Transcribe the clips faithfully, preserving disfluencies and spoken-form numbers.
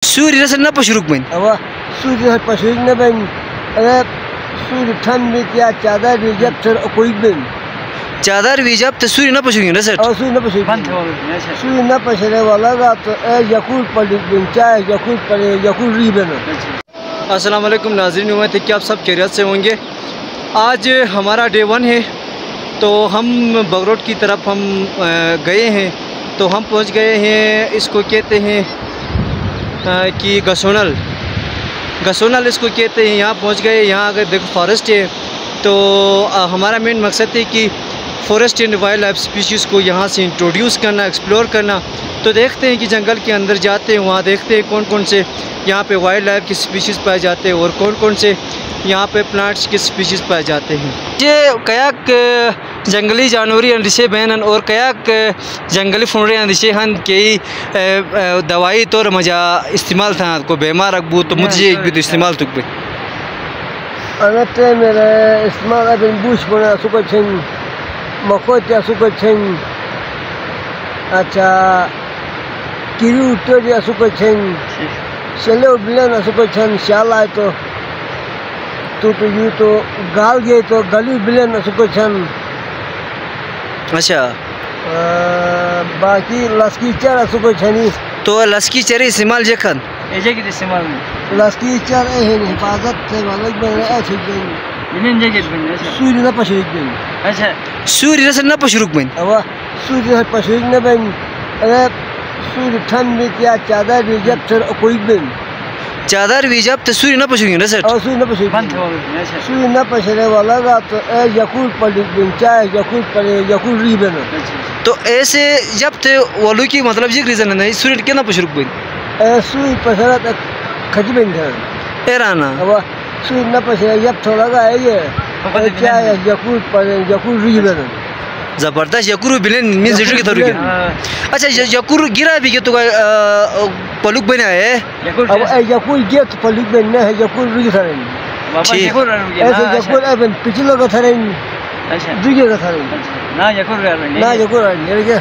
Sorry رسل نہ پشروک بن اوا سوری رسل پشروک نہ بن اگر سوری ٹھن بھی کیا چادر بھی جب تر کوئی بن چادر بھی جب تو سوری نہ پشروک رسل اور سوری نہ پشروک سوری نہ پشرے والا گا تو اے یقول پلک بن چاہے یقول پلے یقول ری بن. السلام علیکم ناظرین، امید ہے کہ آپ سب خیریت سے ہوں گے. آج ہمارا ڈے ون ہے تو ہم بغروٹ کی طرف ہم گئے ہیں تو ہم پہنچ گئے ہیں، اس کو کہتے ہیں کہ گسونل گسونل اس کو کہتے ہیں. یہاں پہنچ گئے، یہاں اگر دیکھو فارسٹ ہے تو ہمارا مین مقصد ہے کہ forest and wild life species کو یہاں سے انٹروڈیوس کرنا، ایکسپلور کرنا. تو دیکھتے ہیں کہ جنگل کے اندر جاتے ہیں، وہاں دیکھتے ہیں کون کون سے یہاں پہ وائلڈ لائف کی اسپیشیز پائے جاتے ہیں اور کون کون سے یہاں پہ پلانٹس کی اسپیشیز پائے جاتے ہیں. یہ کیاک جنگلی جانوری اندیشے بہن اور کیاک جنگلی فنڈے اندیشے ہن کئی دوائی طور مجا استعمال تھا کو بیمار اکبو تو مجھے ایک بھی تو استعمال تک بھی انتے میرے استعمال ابن بوش بنا سکو چھن مکوتیا سکو چھن اچھا کیرو ٹوڑیا سکو چھن شلو بلین سکو چھن شالا تو تو تو یوں تو گال گئے تو گلی بلین سکو چھن. اچھا باقی لسکی چر سکو چھنی تو لسکی چری استعمال جکھن ایجے کی استعمال لسکی چر اہن حفاظت سے مالک بن ایسے بن انہیں جگہ بن سوری نہ پشرک بن. اچھا سوری رسل نہ پشروک بن اوا سوری رسل پشرک نہ بن اگر سوری ٹھن بھی کیا چادر بھی جب تر کوئی بن چادر بھی جب تو سوری نہ پشروک رسل اور سوری نہ پشرک سوری نہ پشرے والا گا تو اے یقول پلک بن چاہے یقول پلے یقول ری بن. تو ایسے جب تھے والو کی مطلب یہ ریزن نہیں سوری کیا نہ پشروک بن اے سوری پشرت کھج بن تھا ایرانا اوا سوری نہ پشرے جب تھوڑا گا ہے یہ چاہے یقول پلے یقول ری بن. زبردست یکورو بلین مین زیٹر کی طرح گیا. اچھا یکورو گرا بھی کہ تو پلوک بنا ہے اب یکور گیا تو پلوک بنا ہے یکور ری تھرین ایسے یکور ایبن پچھلو کا تھرین دوگے کا تھرین نا یکور نا یکور آرین.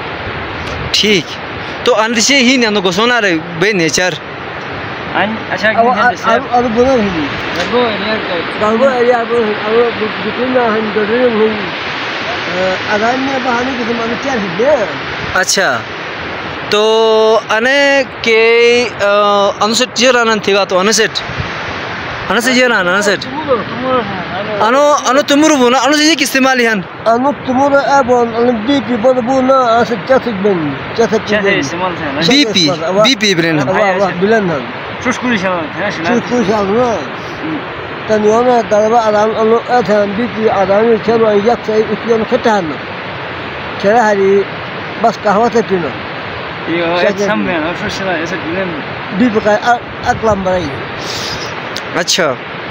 ٹھیک تو اندشے ہی نہیں گسونا رہے بے نیچر اچھا اب بنا ہی گلگو ایریا اب بکنا ہم گرین ہوں اذان میں بہانے کے زمانے چل ہے. اچھا تو انے کے انسٹ جرانن تھیگا تو انسٹ انسٹ جران انسٹ انو انو تمرو بونا انو یہ استعمال ہیں انو تمرو ابون ان بی پی بون بونا اس چتک بن چتک استعمال ہیں بی پی بی پی برن واہ بلن ہیں شوشکوری شان ہے شوشکوری شان تنیونا دلبا ادم انو اتھن بی پی ادم چلو یک سے اکیون کھٹان چرا ہری بس قهوه پینا یہ سم ہے فشلا ایسا بلن بی پی کا اقلام بڑی. اچھا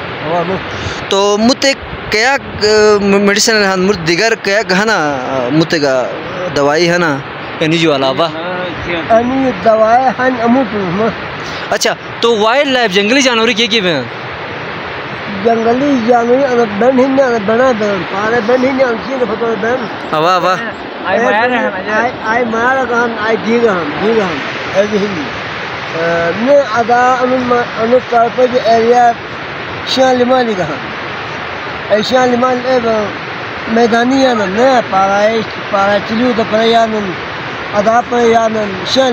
تو مت کیا میڈیسن ہے مرد دیگر کیا کہنا مت کا دوائی ہے نا یعنی جو علاوہ انی دوائی ہن اموت. اچھا تو وائلڈ لائف جنگلی جانور کی کی ہیں جنگلی جانور بن ہی نہیں بنا بن پارے بن ہی نہیں چیز فتو بن واہ واہ آئی مار آئی آئی مار گان آئی دیگا ہم دیگا ہم ایسے ہی نے ادا ان ان طرف کے ایریا شان لمانی کا ہم شان لمان اے میدانی ہے نا پارے پارے چلیو تو پریان ادا پریان شان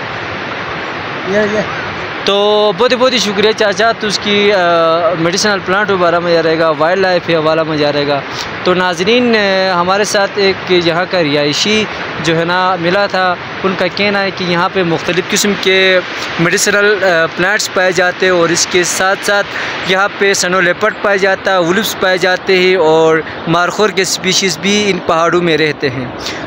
لہن یہ تو بہت بہت ہی شکریہ چاچا تو اس کی میڈیسنل پلانٹ بارہ میں جا رہے گا، وائلڈ لائف حوالہ میں جا رہے گا. تو ناظرین ہمارے ساتھ ایک یہاں کا رہائشی جو ہے نا ملا تھا، ان کا کہنا ہے کہ یہاں پہ مختلف قسم کے میڈیسنل پلانٹس پائے جاتے ہیں اور اس کے ساتھ ساتھ یہاں پہ سنو لیپرڈ پائے جاتا ہے، وولفس پائے جاتے ہیں اور مارخور کے اسپیشیز بھی ان پہاڑوں میں رہتے ہیں.